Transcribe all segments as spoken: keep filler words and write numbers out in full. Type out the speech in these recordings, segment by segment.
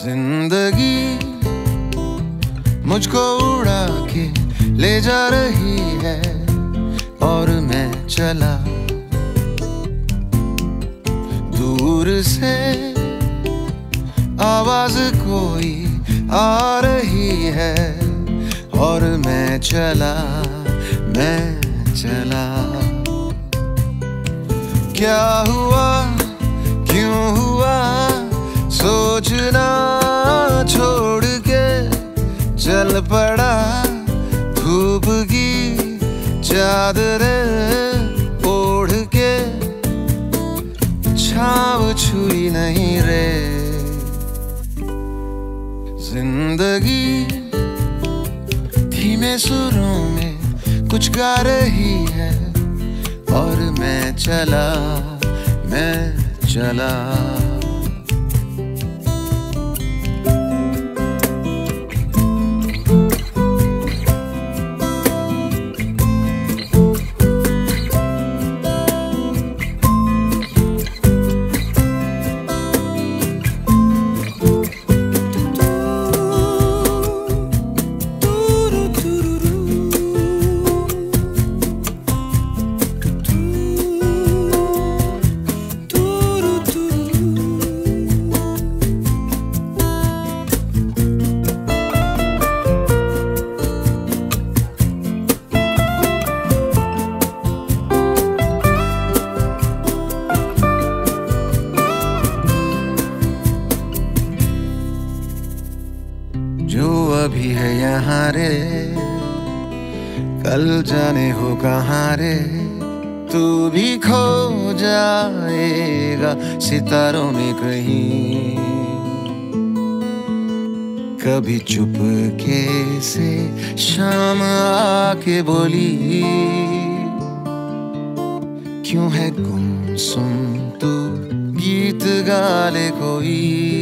जिंदगी मुझको उड़ा के ले जा रही है और मैं चला दूर से आवाज कोई आ रही है और मैं चला मैं चला क्या हुआ क्यों हुआ सोचना छोड़ के चल पड़ा धूप की चादरें ओढ़ के छाव छुई नहीं रे जिंदगी धीमे सुरों में कुछ गा रही है और मैं चला मैं चला जो अभी है यहाँ रे कल जाने हो कहाँ रे तू भी खो जाएगा सितारों में कहीं कभी चुपके से शाम आके बोली क्यों है गुमसुम तू गीत गा ले कोई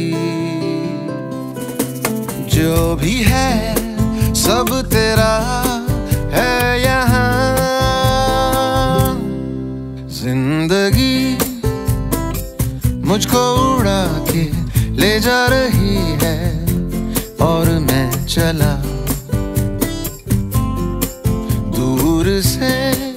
जो भी है सब तेरा है यहाँ जिंदगी मुझको उड़ा के ले जा रही है और मैं चला दूर से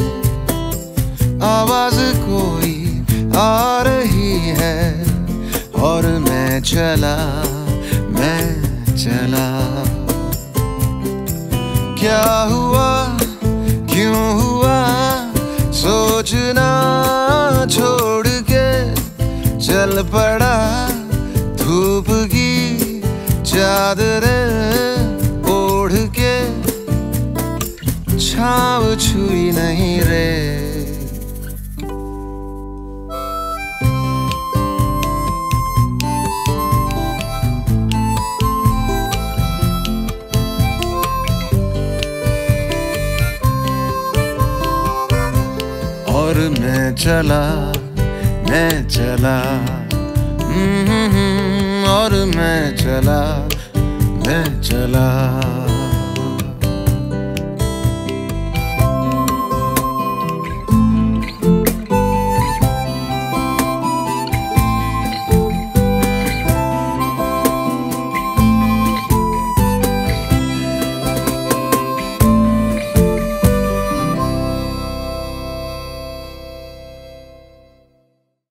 आवाज कोई आ रही है और मैं चला मैं चला क्या हुआ क्यों हुआ सोचना छोड़ के चल पड़ा धूप की चादरें ओढ़ के छाव छुई नहीं रे और मैं चला मैं चला और मैं चला मैं चला